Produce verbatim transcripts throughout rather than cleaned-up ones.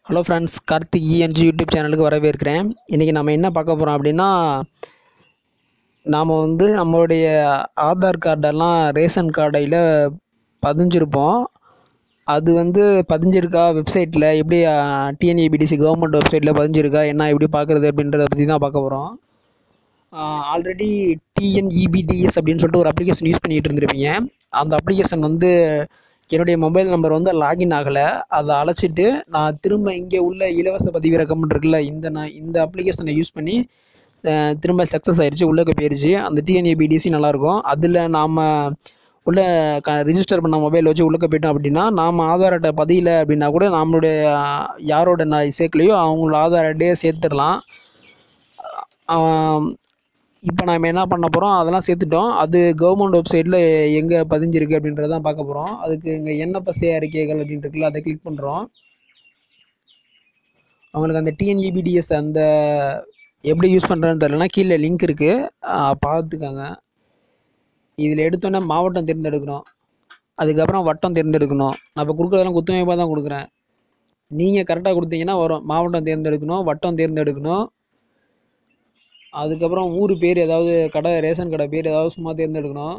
Hello friends, Karthik ENG YouTube சேனலுக்கு வரவேற்கிறேன். இன்றைக்கி நம்ம என்ன பார்க்க போகிறோம் அப்படின்னா, நாம் வந்து நம்மளுடைய ஆதார் கார்டெல்லாம் ரேஷன் கார்டையில் பதிஞ்சிருப்போம். அது வந்து பதிஞ்சிருக்கா வெப்சைட்டில் எப்படி டிஎன்ஏபிடிசி கவர்மெண்ட் வெப்சைட்டில் பதிஞ்சிருக்கா என்ன எப்படி பார்க்குறது அப்படின்றத பற்றி தான் பார்க்க போகிறோம். ஆல்ரெடி டிஎன்இபிடிஎஸ் அப்படின்னு சொல்லிட்டு ஒரு அப்ளிகேஷன் யூஸ் பண்ணிகிட்டு இருந்திருப்பீங்க. அந்த அப்ளிகேஷன் வந்து என்னுடைய மொபைல் நம்பர் வந்து லாகின் ஆகலை. அதை அழைச்சிட்டு நான் திரும்ப இங்கே உள்ள இலவச பதிவிறக்கம் இருக்குல்ல, இந்த நான் இந்த அப்ளிகேஷனை யூஸ் பண்ணி திரும்ப சக்ஸஸ் ஆயிடுச்சு, உள்ளே போயிடுச்சு. அந்த டிஎன்ஏபிடிசி நல்லாயிருக்கும். அதில் நாம் உள்ள க ரிஜிஸ்டர் பண்ண மொபைல் வச்சு உள்ளே போயிட்டோம் அப்படின்னா, நாம் ஆதார் அட்டை பதியல அப்படின்னா கூட நம்மளுடைய யாரோட நான் சேர்க்கலையோ அவங்களோட ஆதார் அட்டையே சேர்த்துடலாம். இப்போ நாம் என்ன பண்ண போகிறோம், அதெல்லாம் சேர்த்துட்டோம். அது கவர்மெண்ட் வெப்சைட்டில் எங்கே பதிஞ்சிருக்கு அப்படின்றதான் பார்க்க போகிறோம். அதுக்கு இங்கே என்எஃப்எஸ்ஏ அறிக்கைகள் அப்படின்னு இருக்குல்ல, அதை கிளிக் பண்ணுறோம். அவங்களுக்கு அந்த டிஎன்இபிடிஎஸ் அந்த எப்படி யூஸ் பண்ணுறதுன்னு தெரியலனா கீழே லிங்க் இருக்குது, பார்த்துக்கோங்க. இதில் எடுத்தோன்னே மாவட்டம் தேர்ந்தெடுக்கணும், அதுக்கப்புறம் வட்டம் தேர்ந்தெடுக்கணும். நான் இப்போ கொடுக்குறதெல்லாம் குத்துமைப்பாக தான் கொடுக்குறேன். நீங்கள் கரெக்டாக கொடுத்தீங்கன்னா வரும். மாவட்டம் தேர்ந்தெடுக்கணும், வட்டம் தேர்ந்தெடுக்கணும், அதுக்கப்புறம் ஊர் பேர் ஏதாவது கடை ரேஷன் கடை பேர் ஏதாவது சும்மா தேர்ந்தெடுக்கணும்.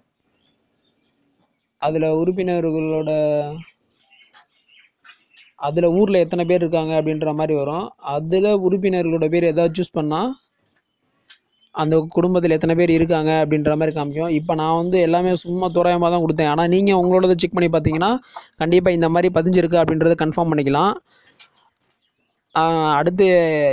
அதில் உறுப்பினர்களோட அதில் ஊரில் எத்தனை பேர் இருக்காங்க அப்படின்ற மாதிரி வரும். அதில் உறுப்பினர்களோட பேர் ஏதாவது சூஸ் பண்ணால் அந்த குடும்பத்தில் எத்தனை பேர் இருக்காங்க அப்படின்ற மாதிரி காமிக்கும். இப்போ நான் வந்து எல்லாமே சும்மா தோராயமாக தான் கொடுத்தேன். ஆனால் நீங்கள் உங்களோட செக் பண்ணி பார்த்தீங்கன்னா கண்டிப்பாக இந்த மாதிரி பதிஞ்சிருக்கு அப்படின்றத கன்ஃபார்ம் பண்ணிக்கலாம். அடுத்து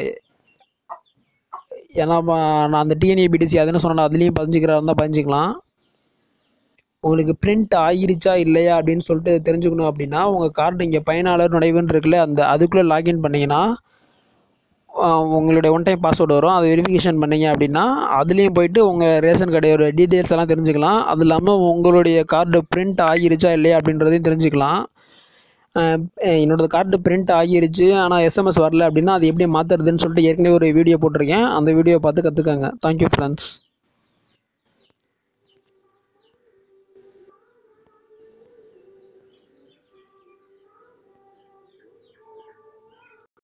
ஏன்னா நான் அந்த டிஎன்ஏபிடிசி அதுன்னு சொன்னேன், அதுலேயும் பதிஞ்சிக்கிறா இருந்தால் பதிஞ்சிக்கலாம். உங்களுக்கு பிரிண்ட் ஆகிருச்சா இல்லையா அப்படின்னு சொல்லிட்டு தெரிஞ்சுக்கணும் அப்படின்னா உங்கள் கார்டு இங்கே பயனாளர் நுழைவுன்னு இருக்குல்ல, அந்த அதுக்குள்ளே லாகின் பண்ணிங்கன்னா உங்களுடைய ஒன் டைம் பாஸ்வேர்டு வரும். அதை வெரிஃபிகேஷன் பண்ணிங்க அப்படின்னா அதுலேயும் போய்ட்டு உங்கள் ரேஷன் கடையோட டீட்டெயில்ஸ் எல்லாம் தெரிஞ்சுக்கலாம். அது இல்லாமல் உங்களுடைய கார்டு பிரிண்ட் ஆகிருச்சா இல்லையா அப்படின்றதையும் தெரிஞ்சுக்கலாம். என்னோடய கார்டு பிரிண்ட் ஆகிருச்சு ஆனால் எஸ்எம்எஸ் வரல அப்படின்னா அது எப்படி மாற்றுறதுன்னு சொல்லிட்டு ஏற்கனவே ஒரு வீடியோ போட்டிருக்கேன். அந்த வீடியோ பார்த்து கற்றுக்கங்க. Thank you friends.